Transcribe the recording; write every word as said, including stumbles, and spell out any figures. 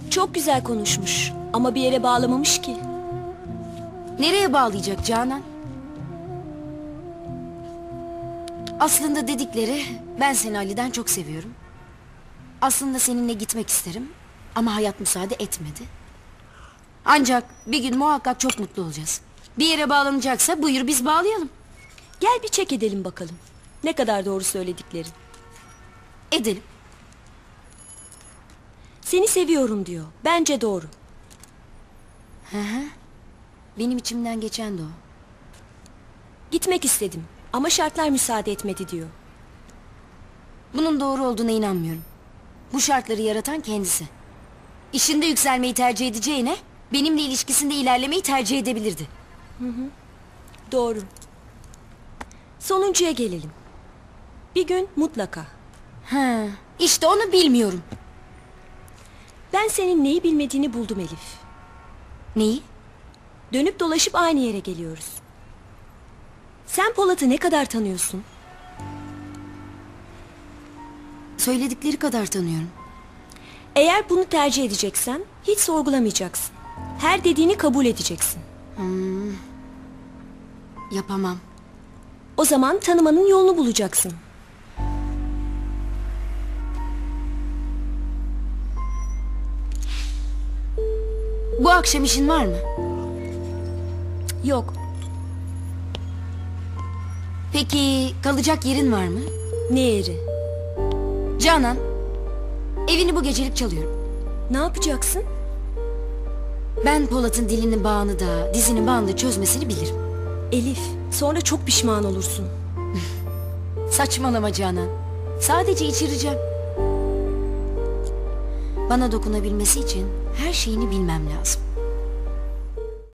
Çok güzel konuşmuş ama bir yere bağlamamış ki. Nereye bağlayacak Canan? Aslında dedikleri, ben seni Ali'den çok seviyorum. Aslında seninle gitmek isterim ama hayat müsaade etmedi. Ancak bir gün muhakkak çok mutlu olacağız. Bir yere bağlanacaksa buyur biz bağlayalım. Gel bir çek edelim bakalım. Ne kadar doğru söylediklerin. Edelim. Seni seviyorum diyor. Bence doğru. Hı hı. Benim içimden geçen de o. Gitmek istedim ama şartlar müsaade etmedi diyor. Bunun doğru olduğuna inanmıyorum. Bu şartları yaratan kendisi. İşinde yükselmeyi tercih edeceğine benimle ilişkisinde ilerlemeyi tercih edebilirdi. Doğru. Sonuncuya gelelim. Bir gün mutlaka. Ha, işte onu bilmiyorum. Ben senin neyi bilmediğini buldum Elif. Neyi? Dönüp dolaşıp aynı yere geliyoruz. Sen Polat'ı ne kadar tanıyorsun? Söyledikleri kadar tanıyorum. Eğer bunu tercih edeceksen hiç sorgulamayacaksın. Her dediğini kabul edeceksin. Hmm. Yapamam. O zaman tanımanın yolunu bulacaksın. Bu akşam işin var mı? Yok. Peki kalacak yerin var mı? Ne yeri? Canan, evini bu gecelik çalıyorum. Ne yapacaksın? Ben Polat'ın dilinin bağını da dizinin bağını da çözmesini bilirim. Elif, sonra çok pişman olursun. Saçmalama Canan. Sadece içireceğim. Bana dokunabilmesi için her şeyini bilmem lazım.